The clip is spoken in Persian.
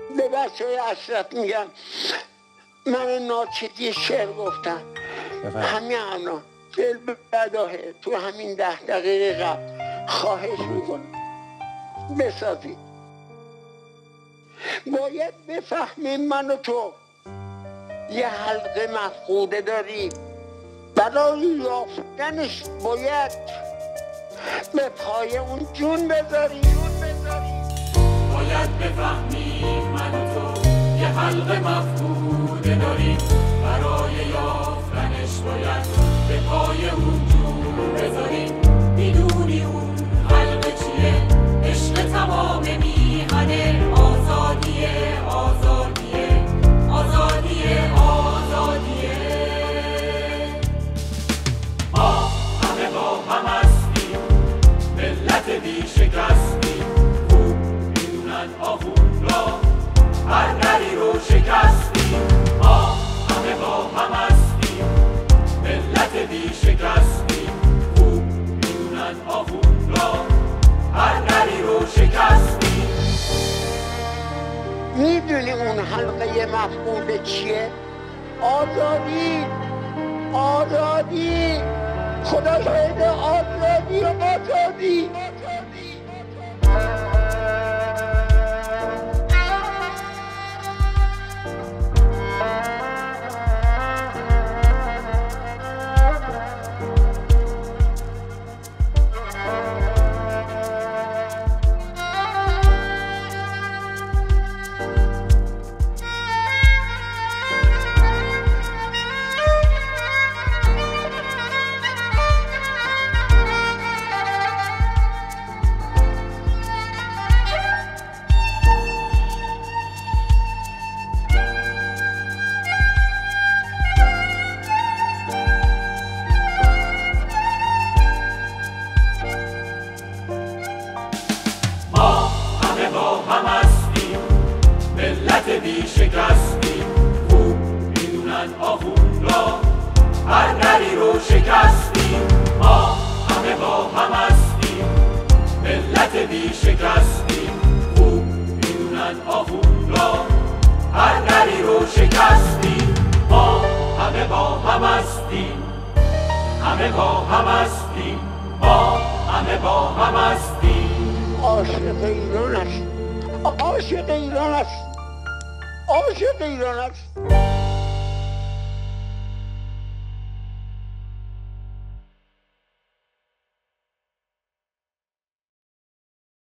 به بچه های اشرف میگم من ناچیزی شعر گفتم همین الان فعل به بداهه تو همین 10 دقیقه قبل خواهش میکنم بسازید. باید بفهمیم من و تو یه حلقه مفقوده داریم، برای یافتنش باید به پای اون جون بذاریم. باید بفهمیم من و تو یه حلقه مفقوده داریم، برای یافتنش باید به پای اون جون بذاریم. میدونی اون حلقه چیه؟ عشق تمام میهنه، آزادیه آزادیه آزادیه آزادیه. ما همه با هم هستیم، ملت بی شکستیم، خوب میدونن آخون را هر دری رو شکستیم. ما همه با هم هستیم، ملت بی شکستیم، خوب میدونن آخون را هر دری رو شکستیم. میدونی اون حلقه مفقود چیه؟ آزادی آزادی، خدا شاید آزادی آزادی. بی شکستیم، خوب میدونن آخون را هر دری رو شکستیم. ما همه با هم هستیم، ملت بی شکستیم، خوب میدونن آخون را هر دری رو شکستیم. ما همه با هم هستیم، همه با هم هستیم، ما همه با هم هستیم. عاشق ایران است، عاشق ایران است، عاشق ایران است.